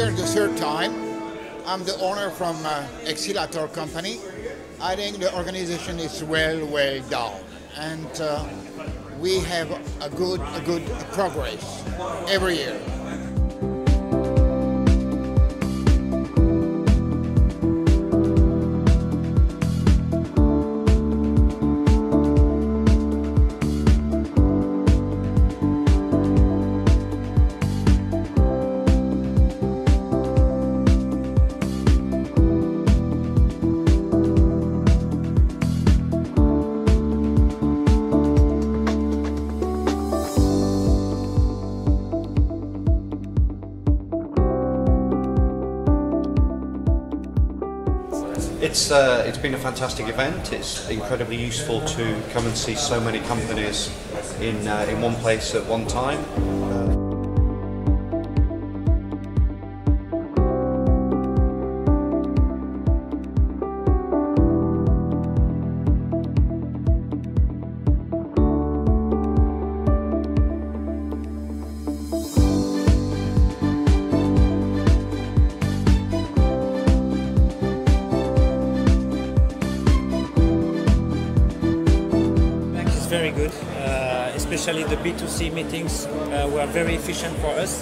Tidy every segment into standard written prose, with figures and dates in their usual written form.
here the third time. I'm the owner from Exilator company. I think the organization is well done, and we have a good progress every year. It's been a fantastic event. It's incredibly useful to come and see so many companies in one place at one time. Very good, especially the B2C meetings were very efficient for us.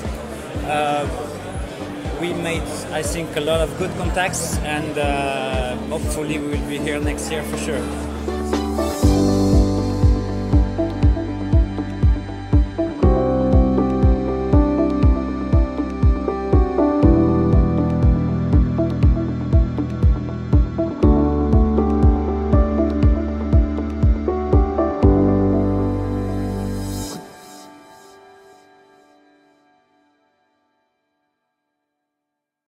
We made, I think, a lot of good contacts, and hopefully we will be here next year for sure.